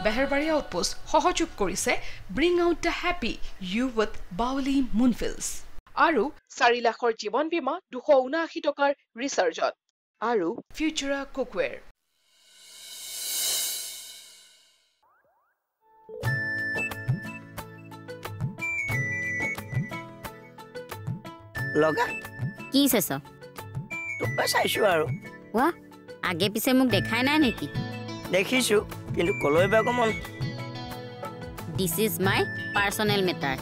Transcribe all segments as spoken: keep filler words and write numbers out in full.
বেহেৰবাৰী outpost সহযোগ কৰিছে bring out the happy you with বাউলি মুনফিলছ আৰু চাৰি লাখৰ জীৱন বীমা দুশ ঊনাশী টকাৰ ৰিচাৰ্জত আৰু ফিউচাৰা কুকৱেৰ লগা কি চেছ তোক চাইছো আৰু ৱা আগে পিছে মোক দেখাই নাই নেকি দেখিছো কিন্তু কলৈ বা মন this is my personal matter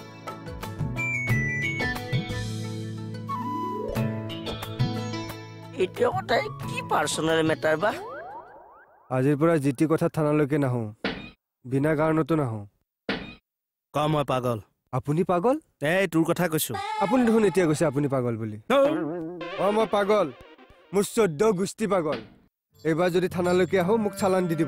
এতিয়া কথাই কি পাৰ্সনেল মেটাৰ বা আজিৰ পৰা জিটি কথা থানালৈকে নাহো বিনা কাৰণতো নাহো ক মই পাগল আপুনি পাগল এই তোৰ কথা কৈছো আপুনি দেখোন এতিয়া কৈছে আপুনি পাগল বুলি অ মই পাগল মোৰ চৈধ্য গোষ্ঠী পাগল এইবাৰ যদি থানালৈকে আহো মোক চালান দি দিব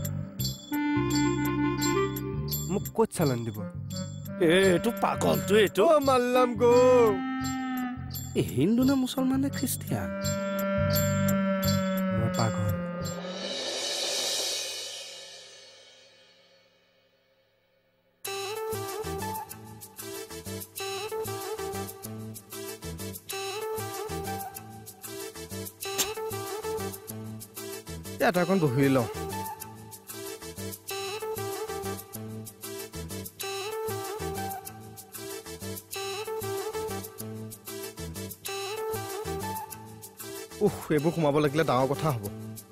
মোক ক'ত চালান দিব এইটো পাগলটো এইটো অ মাল্লাম গো হিন্দু নে মুছলমান নে খ্ৰীষ্টিয়ান মই পাগল এটা অকণ বহি লওঁ উহ এইবোৰ সোমাব লাগিলে ডাঙৰ কথা হ'ব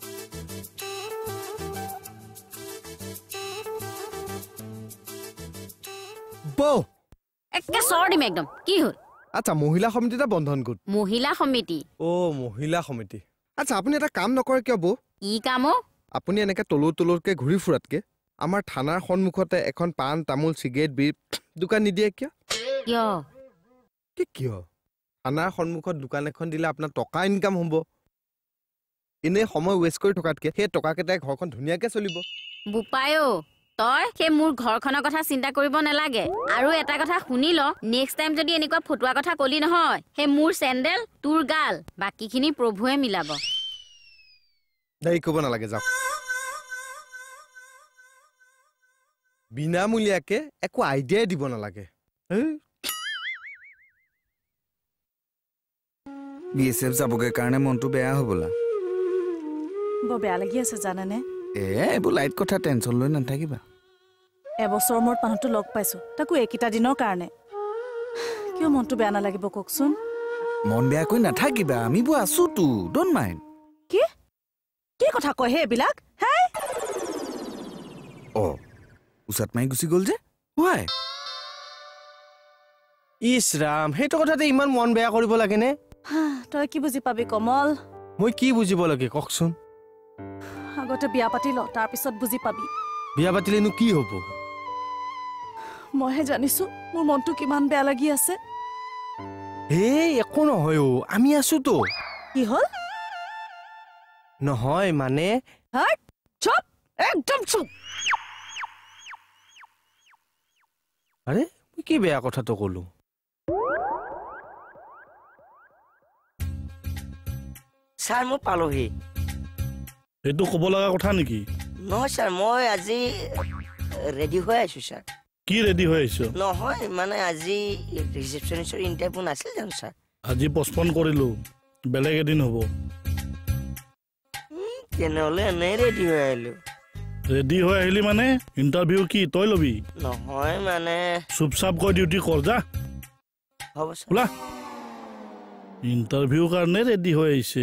বৌ একে চৰ দিম একদম কি হ'ল আচ্ছা মহিলা সমিতিটা বন্ধন গোট মহিলা সমিতি অ মহিলা সমিতি আচ্ছা আপুনি এটা কাম নকৰে কিয় বৌ কি কাম আপুনি এনেকে তলুৰ তলুৰকে ঘূৰি ফুৰাতকে আমাৰ থানাৰ সন্মুখতে এখন পাণ তামোল চিগাৰেট বিৰ দোকান নিদিয়ে কিয় কিয় কি কিয় থানাৰ সন্মুখত দোকান এখন দিলে আপোনাৰ টকা ইনকাম হ'ব এনে সময় ৱেষ্ট কৰি থকাতকে সেই টকাকেইটাই ঘৰখন ধুনীয়াকে চলিব বুপায়ো তই সেই মোৰ ঘৰখনৰ কথা চিন্তা কৰিব নালাগে আৰু এটা কথা শুনি ল নেক্সট টাইম যদি এনেকুৱা ফটুৱা কথা কলি নহয় সেই মোৰ চেণ্ডেল তোৰ গাল বাকীখিনি প্ৰভুৱে মিলাব দেৰি ক'ব নালাগে যাওক বিনামূলীয়াকে একো আইডিয়াই দিব নালাগে বি এছ এফ যাবগে কাৰণে মনটো বেয়া হ'বলা বৰ বেয়া লাগি আছে জানানে এ এইবোৰ লাইট কথা টেনচন লৈ নাথাকিবা এবছৰ মূৰত মানুহটো লগ পাইছো তাকো একেটা দিনৰ কাৰণে কিয় মনটো বেয়া নালাগিব কওকচোন মন বেয়া কৰি নাথাকিবা আমিবোৰ আছো তো ডোন্ট মাইণ্ড কি কি কথা কয় হে এইবিলাক হে অ উচাত মাৰি গুচি গ'ল যে হোৱাই ইছ ৰাম সেইটো কথাতে ইমান মন বেয়া কৰিব লাগেনে তই কি বুজি পাবি কমল মই কি বুজিব লাগে কওকচোন আগতে বিয়া পাতি ল তাৰ পিছত বুজি পাবি বিয়া পাতিলেনো কি হ'ব মইহে জানিছো মোৰ মনটো কিমান বেয়া লাগি আছে এই একো নহয় অ আমি আছো তো কি হ'ল নহয় মানে হাট চুপ একদম চুপ আৰে মই কি বেয়া কথাটো ক'লো ছাৰ মই পালোহি এইটো ক'ব লগা কথা নেকি নহয় ছাৰ মই আজি ৰেডি হৈ আছো ছাৰ কি ৰেডি হৈ আহিছ নহয় মানে আজি ৰিসেপশনিষ্টৰ ইন্টাৰভিউ নাছিল জানো ছাৰ আজি পষ্টপন কৰিলো বেলেগ এদিন হ'ব তেনেহ'লে এনে ৰেডি হৈ আহিলো ৰেডি হৈ আহিলি মানে ইন্টাৰভিউ কি তই লবি নহয় মানে চুপচাপ কৈ ডিউটি কৰ যা হ'ব ছাৰ ওলা ইন্টাৰভিউ কাৰণে ৰেডি হৈ আহিছে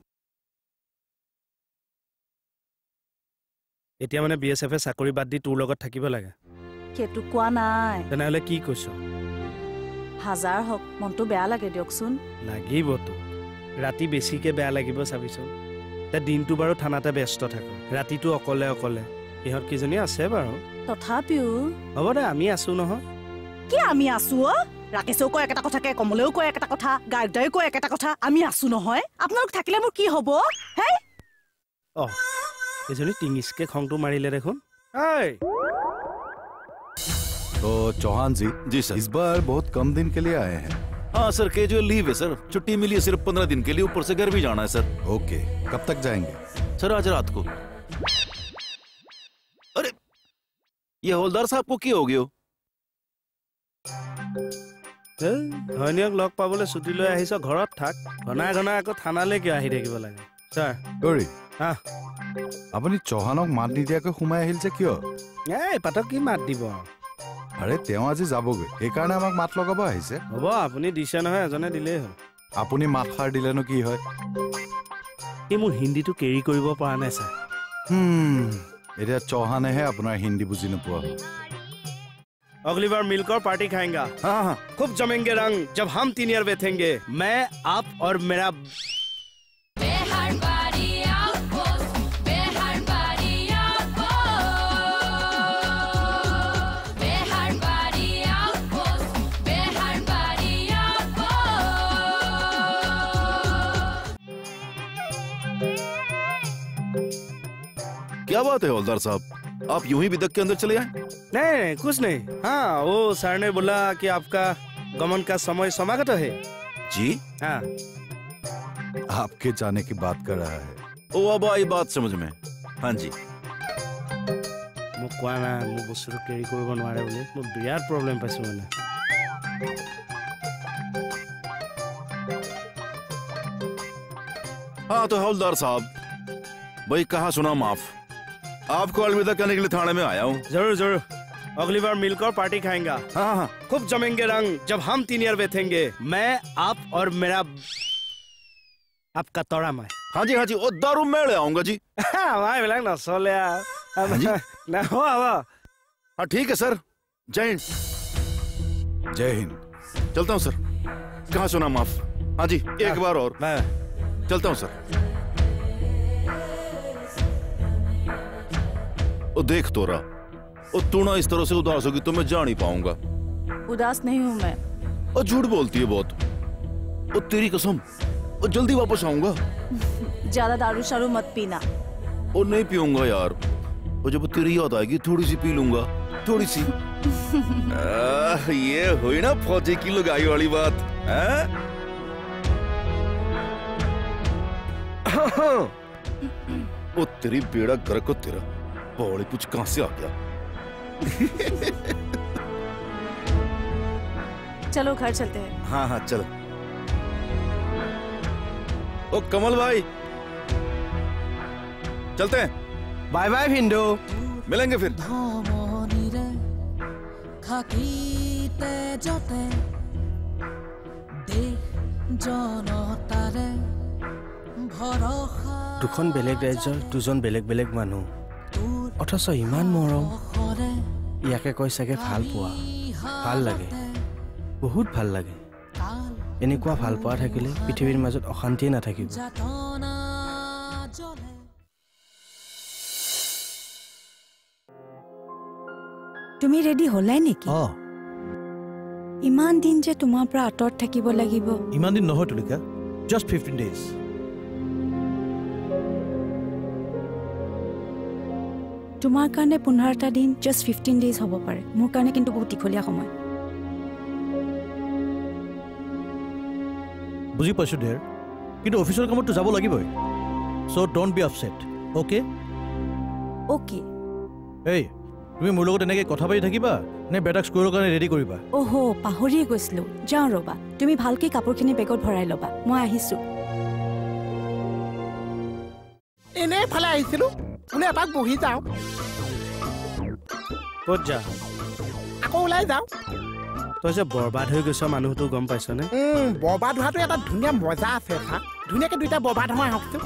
এতিয়া মানে বি এছ এফে চাকৰি বাদ দি তোৰ লগত থাকিব লাগে সেইটো কোৱা নাই তেনেহ'লে কি কৈছ হাজাৰ হওক মনটো বেয়া লাগে দিয়কচোন লাগিবতো ৰাতি বেছিকে বেয়া লাগিব চাবিচোন তে দিনটো বাৰু থানাতে ব্যস্ত থাকো ৰাতিটো অকলে অকলে ইহঁত কিজনী আছে বাৰু তথাপিও হ'ব দে আমি আছো নহয় কি আমি আছো অ ৰাকেশেও কয় একেটা কথাকে কমলেও কয় একেটা কথা গায়কদায়ো কয় একেটা কথা আমি আছো নহয় আপোনালোক থাকিলে মোৰ কি হ'ব হে অ এজনী টিঙিচকে খংটো মাৰিলে দেখোন এই तो चौहान जी जी सर इस बार बहुत कम दिन के लिए आए हैं हाँ सर कैजुअल लीव है सर छुट्टी मिली है सिर्फ पंद्रह दिन के लिए ऊपर से घर भी जाना है सर ओके कब तक जाएंगे सर आज रात को अरे ये हवलदार साहब को की हो गयो ধনিয়ক লগ পাবলৈ ছুটি লৈ আহিছ ঘৰত থাক ঘনাই ঘনাই আকৌ থানালৈ কিয় আহি থাকিব লাগে ছাৰ গৌৰী আপুনি চৌহানক মাত নিদিয়াকৈ সোমাই আহিল যে কিয় এই পাতক কি মাত দিব আৰে তেওঁ আজি যাবগৈ সেইকাৰণে আমাক মাত লগাব আহিছে হ'ব আপুনি দিছে নহয় এজনে দিলেই হ'ল আপুনি মাত খাৰ দিলেনো কি হয় এই মোৰ হিন্দীটো কেৰি কৰিব পৰা নাই ছাৰ এতিয়া চৌহানেহে আপোনাৰ হিন্দী বুজি নোপোৱা হ'ল अगली बार मिलकर पार्टी खाएंगे हाँ हाँ खूब जमेंगे रंग जब हम तीन यार बैठेंगे मैं आप और मेरा क्या बात है हवलदार साहब आप यूं ही विदक के अंदर चले आए नहीं नहीं कुछ नहीं हाँ वो सर ने बोला कि आपका गमन का समय समागत है जी हाँ आपके जाने की बात कर रहा है ओ अब आई बात समझ में हाँ जी মোক কোৱা নাই মোক বস্তুটো কেৰি কৰিব নোৱাৰে বুলি মই বিৰাট প্ৰব্লেম পাইছো মানে हाँ तो हवलदार साहब भाई कहाँ सुना माफ आपको अलविदा कहने के लिए थाने में आया हूँ जरूर जरूर अगली बार मिलकर पार्टी खाएंगे हाँ हाँ खूब जमेंगे रंग जब हम तीन यार बैठेंगे मैं आप और मेरा आपका तोड़ा मैं हाँ जी हाँ जी वो दारू मैं ले आऊंगा जी भाई मिला ना सोले ना हो हाँ ठीक है सर जय हिंद जय हिंद चलता हूँ सर कहाँ सुना माफ हाँ जी एक बार और चलता हूँ सर ओ देख तोरा ओ तू ना इस तरह से उदास होगी तो मैं जा नहीं पाऊंगा उदास नहीं हूँ मैं ओ झूठ बोलती है बहुत ओ तेरी कसम ओ जल्दी वापस आऊंगा ज्यादा दारू शारू मत पीना ओ नहीं पीऊंगा यार ओ जब तेरी याद आएगी थोड़ी सी पी लूंगा थोड़ी सी आ, ये हुई ना फौजी की लुगाई वाली बात है? ओ तेरी बेड़ा गर्क को तेरा बॉडी कुछ कहां से आ गया चलो घर चलते हैं हाँ हाँ चलो ओ कमल भाई चलते हैं बाय बाय भिंडो मिलेंगे फिर দুখন বেলেগ ৰাজ্যৰ দুজন বেলেগ বেলেগ মানুহ অথচ ইমান মৰম ইয়াকে কৈ চাগে ভাল পোৱা ভাল লাগে বহুত ভাল লাগে এনেকুৱা ভাল পোৱা থাকিলে পৃথিৱীৰ মাজত অশান্তিয়ে নাথাকিব তুমি ৰেডি হলাই নেকি অ ইমান দিন যে তোমাৰ পৰা আঁতৰত থাকিব লাগিব ইমান দিন নহয় তুলিকা জাস্ট fifteen days তোমাৰ কাৰণে পোন্ধৰটা দিন জাস্ট fifteen days হ'ব পাৰে মোৰ কাৰণে কিন্তু বহুত দীঘলীয়া সময় বুজি পাইছো দেৰ কিন্তু অফিচৰ কামত যাব লাগিবই so don't be upset okay okay এই তুমি মোৰ লগত এনেকৈ কথা পাতি থাকিবা নে বেটাক স্কুলৰ কাৰণে ৰেডি কৰিবা ওহো পাহৰিয়ে গৈছিলো যাওঁ ৰবা তুমি ভালকৈ কাপোৰখিনি বেগত ভৰাই ল'বা মই আহিছো এনে ফালে আহিছিলো উনি এপাক বহি যাওঁ ক'ত যা আকৌ ওলাই যাওঁ তই যে বৰবাদ হৈ গৈছ মানুহটো গম পাইছনে বৰবাদ হোৱাটো এটা ধুনীয়া মজা আছে চা ধুনীয়াকৈ দুইটা বৰবাদ হোৱা আহকচোন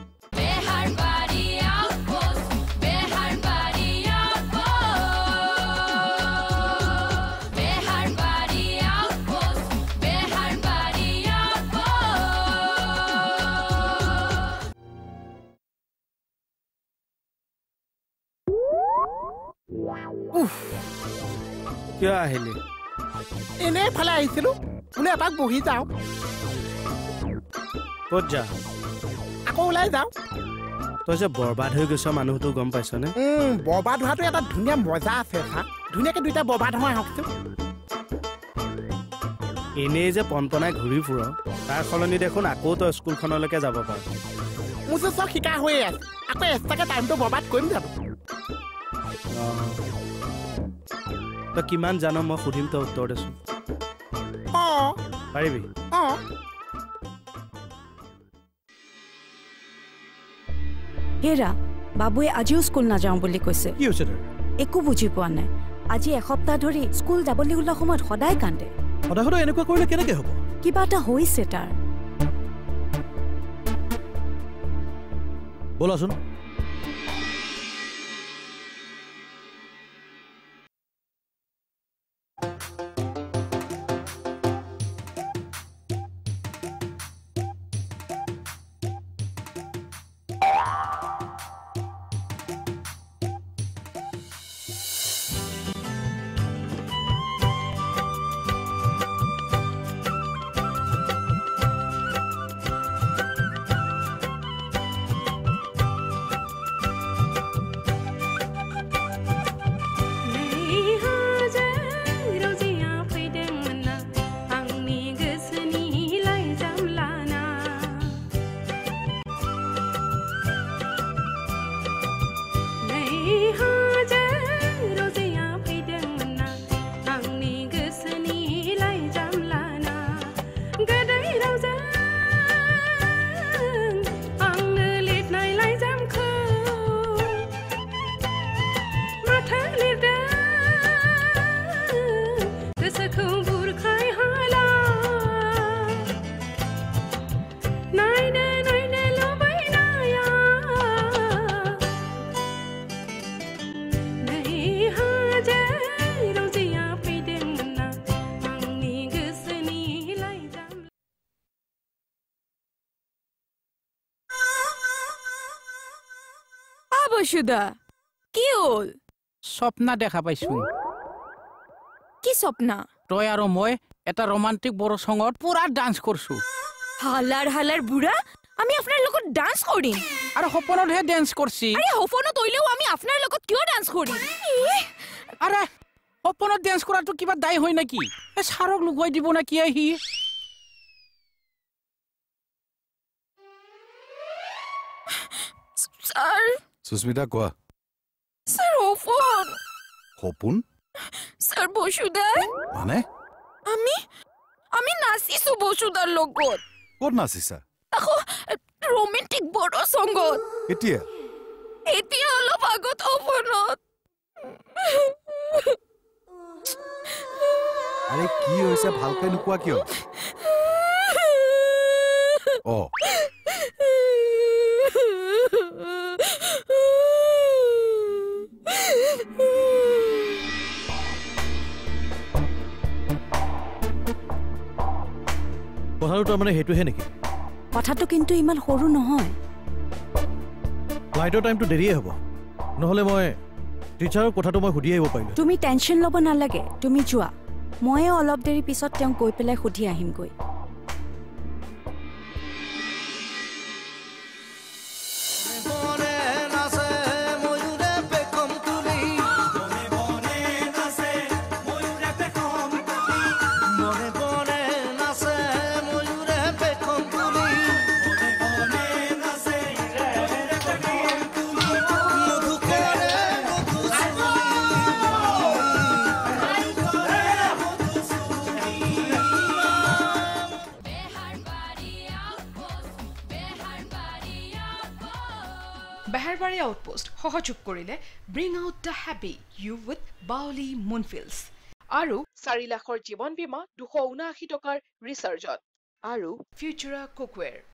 কিয় আহিলি এনে ফালে আহিছিলো উনি এপাক বহি যাওঁ ক'ত যা আকৌ ওলাই যাওঁ তই যে বৰবাদ হৈ গৈছ মানুহটো গম পাইছনে বৰবাদ হোৱাটো এটা ধুনীয়া মজা আছে চা ধুনীয়াকৈ দুইটা বৰবাদ হোৱা আহকচোন এনেই যে পনপনাই ঘূৰি ফুৰ তাৰ সলনি দেখোন আকৌ তই স্কুলখনলৈকে যাব পাৰ মোৰ যে চব শিকা হৈয়ে আছে আকৌ এক্সট্ৰাকৈ টাইমটো বৰবাদ কৰিম জানো তই কিমান জান মই সুধিম তই উত্তৰ দেচোন অঁ পাৰিবি অঁ হেৰা বাবুৱে আজিও স্কুল নাযাওঁ বুলি কৈছে কি হৈছে তোৰ একো বুজি পোৱা নাই আজি এসপ্তাহ ধৰি স্কুল যাবলৈ ওলোৱা সময়ত সদায় কান্দে সদায় সদায় এনেকুৱা কৰিলে কেনেকৈ হ'ব কিবা এটা হৈছে তাৰ ব'লাচোন বসুদা কি হল স্বপ্না দেখা পাইছো কি স্বপ্না তই আৰু মই এটা ৰোমান্টিক বড় সংগত পুৰা ডান্স কৰছো হালাৰ হালাৰ বুঢ়া আমি আপোনাৰ লগত ডান্স কৰিম আৰু সপনতহে ডান্স কৰছি আৰে সপনত তইলেও আমি আপোনাৰ লগত কিয় ডান্স কৰিম আৰে সপনত ডান্স কৰাটো কিবা দায় হয় নেকি এ সাৰক লুকুৱাই দিব না কি আহি স্যার সুস্মিতা কোৱা স্যার সপন সপোন স্যার বসুদা মানে আমি আমি নাচিছো বসুদাৰ লগত ক'ত নাচিছা আকৌ ৰোমান্টিক বড় সংগত এতিয়া এতিয়া অলপ আগত সপনত আরে কি হইছে ভালকৈ নুকুয়া কিয় ও কথাটো তাৰ মানে হেতুহে নেকি কথাটো কিন্তু ইমান সৰু নহয় ফ্লাইটৰ টাইমটো দেৰিয়ে হ'ব নহলে মই টিচাৰৰ কথাটো মই সুধি আহিব পাৰিলো তুমি টেনচন ল'ব নালাগে তুমি যোৱা মই অলপ দেৰি পিছত তেওঁক গৈ পেলাই সুধি আহিম গৈ Beharbaari Outpost সহযোগ কৰিলে Bring Out the Happy You with Baoli Moonfields আৰু চাৰি লাখৰ জীৱন বীমা দুশ ঊনাশী টকাৰ ৰিচাৰ্জত আৰু Futura Cookware